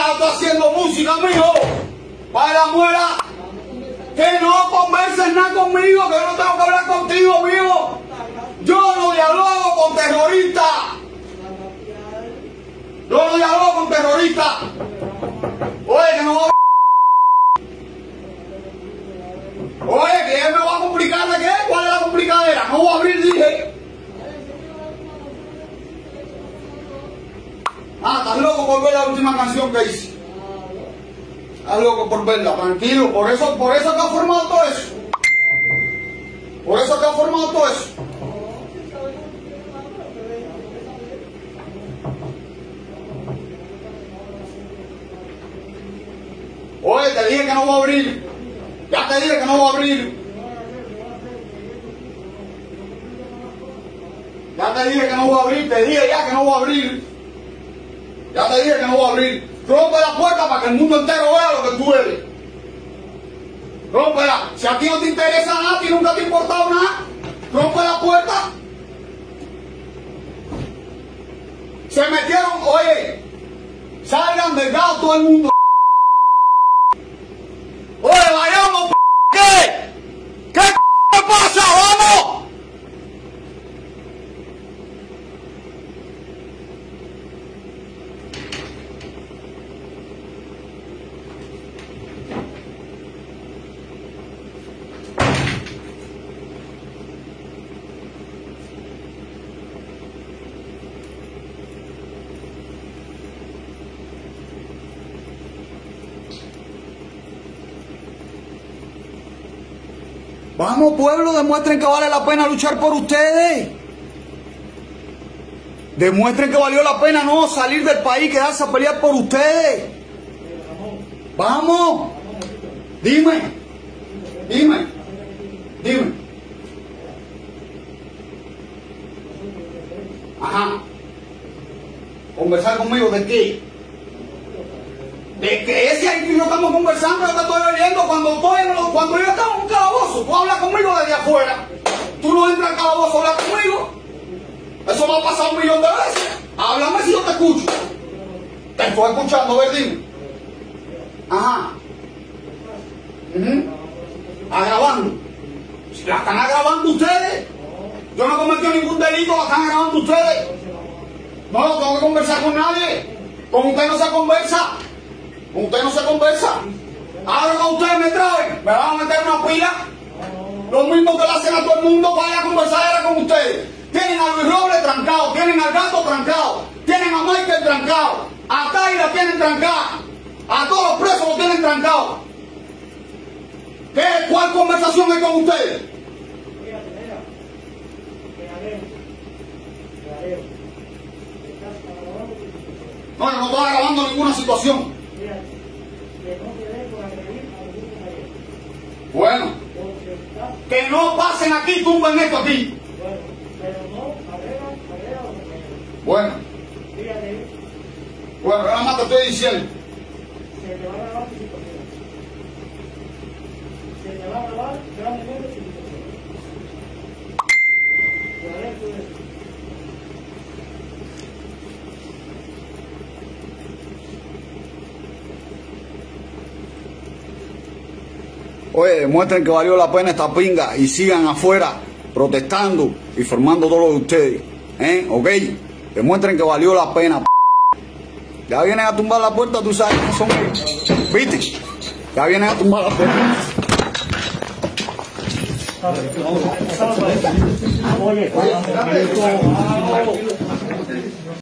yo estoy haciendo música, mijo. Para la muela. Que no converses nada conmigo, que yo no tengo que hablar contigo, mijo. Yo no dialogo con terroristas. Yo no dialogo con terroristas. Oye, que no va a... Oye, que él me va a complicar de qué. ¿Cuál es la complicadera? No voy a abrir, dije. Ah, estás loco por ver la última canción que hice. Estás loco por verla, tranquilo. Por eso que ha formado todo eso. Por eso que ha formado todo eso. Oye, te dije que no voy a abrir. Ya te dije que no voy a abrir. Ya te dije que no voy a abrir. Te dije ya que no voy a abrir. Ya te dije que no voy a abrir. Rompe la puerta para que el mundo entero vea lo que tú eres. Rómpela. Si a ti no te interesa nada, a ti nunca te ha importado nada, rompe la puerta. Se metieron, oye, salgan delgado todo el mundo. Oye, vayamos, ¿qué? ¿Qué pasa? ¡Vamos! Vamos, pueblo, demuestren que vale la pena luchar por ustedes. Demuestren que valió la pena no salir del país, quedarse a pelear por ustedes. Vamos. Dime. Ajá. ¿Conversar conmigo de qué? De que ese aquí no estamos conversando, yo te estoy oyendo cuando yo estaba en un calabozo. Tú hablas conmigo desde afuera. Tú no entras al calabozo a hablar conmigo. Eso me ha pasado 1.000.000 de veces. Háblame si yo te escucho. Te estoy escuchando, a ver, dime. Ajá. Agravando. Si la están agravando ustedes. Yo no he cometido ningún delito, la están agravando ustedes. No tengo que conversar con nadie. Con usted no se conversa. Con usted no se conversa. Ahora con ustedes me traen. Me van a meter una pila. Lo mismo que le hacen a todo el mundo para ir a conversar con ustedes. Tienen a Luis Robles trancado. Tienen al Gato trancado. Tienen a Michael trancado. A Taira tienen trancada. A todos los presos los tienen trancados. ¿Cuál conversación hay con ustedes? No, yo no estoy grabando ninguna situación. Bueno, que no pasen aquí, tumben esto aquí. Bueno, nada más te estoy diciendo. Se te va a grabar tu situación. Se te va a grabar grandemente tu situación. Oye, demuestren que valió la pena esta pinga y sigan afuera protestando y formando todo lo de ustedes. ¿Ok? Demuestren que valió la pena. Ya vienen a tumbar la puerta, tú sabes cómo son ellos. ¿Viste? Ya vienen a tumbar la puerta. Oye,